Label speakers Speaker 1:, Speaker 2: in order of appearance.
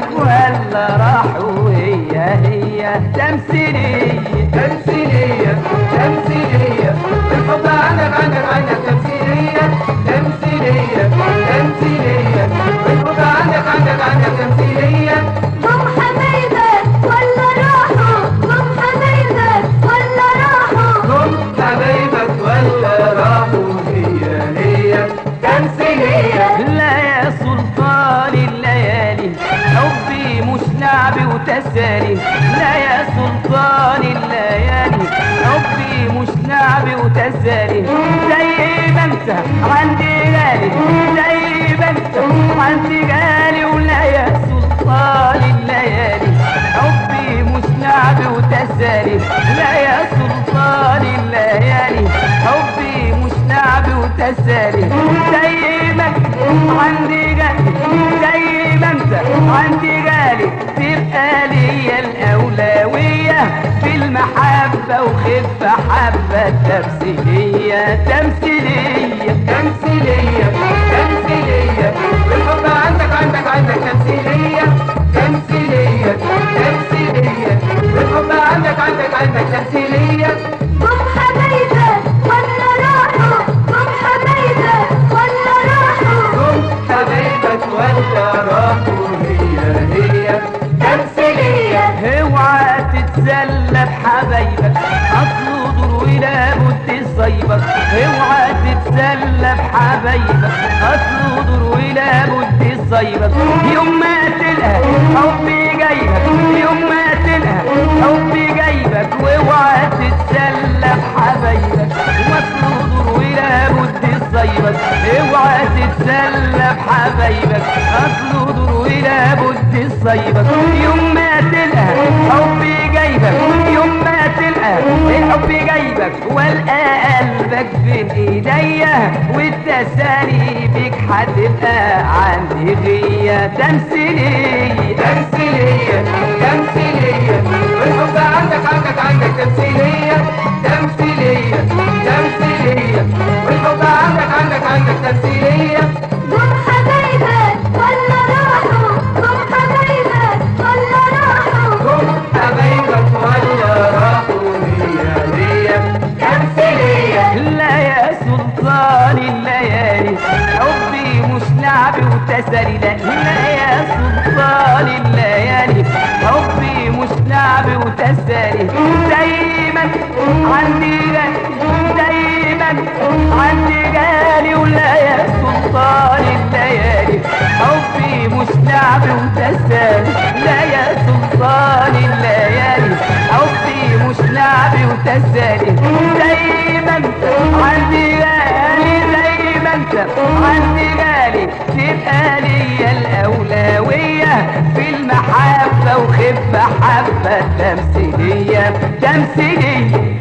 Speaker 1: حبايبك ولا راحوا هي تمثيلية
Speaker 2: تمثيلية تمثيلية الحب عندك تمثيلية تمثيلية تمثيلية الحب عندك تمثيلية.
Speaker 3: هم حبايبك ولا راحوا هم حبايبك ولا راحوا
Speaker 2: هم حبايبك ولا راحوا هي تمثيلية.
Speaker 1: لا يا سلطان الليالي حبي مش لعب وتسالي. لا يا سلطان الليالي حبي مش لعب وتسالي. زي ما انت عندي غالي زي ما انت عندي غالي. ولا يا سلطان الليالي حبي مش لعب وتسالي. لا يا سلطان الليالي حبي مش لعب وتسالي. زي ما انت عندي غالي زي ما انت عندي غالي. تبقى ليا الأولوية في المحبة وخف حبة تمثيلية تمثيلية
Speaker 2: تمثيلية تمثيلية الحب عندك تمثيلية تمثيلية تمثيلية الحب عندك تمثيلية.
Speaker 3: هم حبايبك ولا راحوا هم حبايبك ولا راحوا
Speaker 2: هم حبايبك ولا راحوا هي تمثيلية.
Speaker 1: اوعى تتسلى بحبايبك اصله دور ولا بد يصيبك. اوعى تتسلى بحبايبك اصله دور ولا بد يصيبك. يوم ما تلقى حبي جايبك يوم ما تلقى حبي جايبك. واوعى تتسلى بحبايبك واصله دور ولا بد يصيبك. اوعى تتسلى بحبايبك اصله دور ولا بد يصيبك. يوم ما تلقى حبي جايبك يوم ما تلقى الحب جايبك. والقى قلبك بين ايديا والتسالي بيك هتبقى عندي غية تمثيلية
Speaker 2: تمثيلية تمثيلية الحب عندك تمثيلية تمثيلية تمثيلية الحب عندك تمثيلية.
Speaker 3: هم حبايبك ولا راحوا هم حبايبك ولا راحوا
Speaker 2: هم حبايبك ولا راحوا هي تمثيلية.
Speaker 1: لا يا سلطان الليالي حبي مش لعب وتسالي. لا يا سلطان الليالي حبي مش لعب وتسالي. دايما عندي غالي دايما عندي غالي. ولا يا سلطان الليالي حبي مش لعب وتسالي. لا يا سلطان الليالي حبي مش لعب وتسالي. دايما عندي غالي زي ما انت عندي غالي. تبقى ليا الأولوية في المحبة وخف حبة تمثيلية تمثيلية